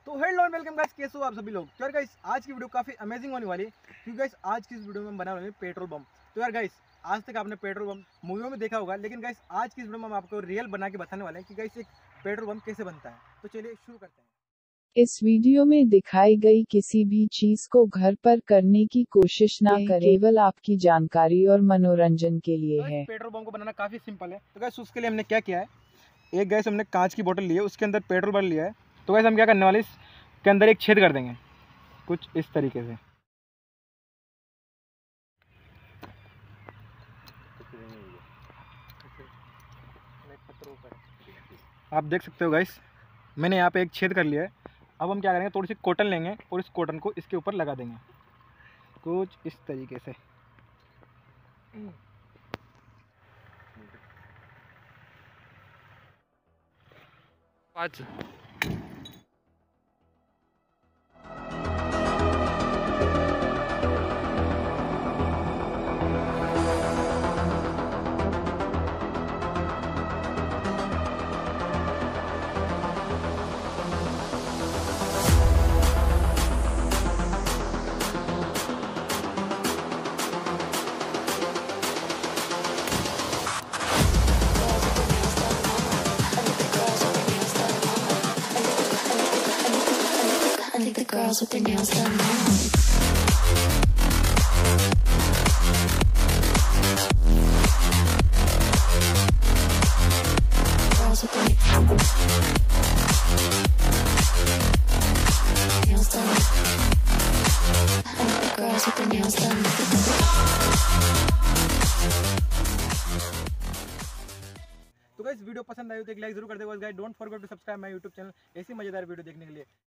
तो hello and welcome guys, कैसे हो आप सभी लोग। तो यार गाइस आज की वीडियो काफ़ी अमेजिंग होने वाली है क्योंकि गाइस आज की इस वीडियो में हम बना रहे हैं पेट्रोल बम। तो यार गाइस आज तक आपने पेट्रोल बम मूवियों में देखा होगा, लेकिन गाइस आज की इस वीडियो में हम आपको रियल बना के बताने वाले हैं कि गाइस एक पेट्रोल बम कैसे बनता है। तो चलिए शुरू करते हैं। इस वीडियो में दिखाई गई किसी भी चीज को घर पर करने की कोशिश ना करें, केवल आपकी जानकारी और मनोरंजन के लिए है। पेट्रोल बम को बनाना काफ़ी सिंपल है। तो गाइस उसके लिए हमने क्या किया है, एक गैस हमने कांच की बोतल ली है, उसके अंदर पेट्रोल भर लिया है। तो गैस हम क्या करने वाले, इसके अंदर एक छेद कर देंगे कुछ इस तरीके से। आप देख सकते हो गाइस, मैंने यहाँ पे एक छेद कर लिया है। अब हम क्या करेंगे, थोड़ी सी कॉटन लेंगे और इस कॉटन को इसके ऊपर लगा देंगे कुछ इस तरीके से। आज I think the girls with their nails done now. Girls with their nails done. I think the girls with their nails done. तो गाइस वीडियो पसंद आई हो तो एक लाइक जरूर कर देगा guys. Don't forget to subscribe my YouTube channel ऐसी मजेदार वीडियो देखने के लिए।